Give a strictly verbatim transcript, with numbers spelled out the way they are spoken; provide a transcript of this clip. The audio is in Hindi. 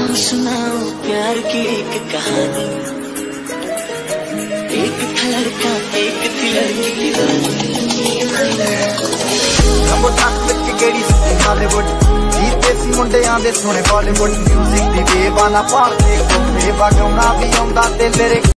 तुहानू सुनाओ प्यार की एक कहानी। एक था लड़का एक थी लड़की की रानी। जीते सी मुंडियां दे सोने बॉलीवुड म्यूजिक दी बेबाना पाल के बेबा गाउना भी आउंदा ते लिरिक्स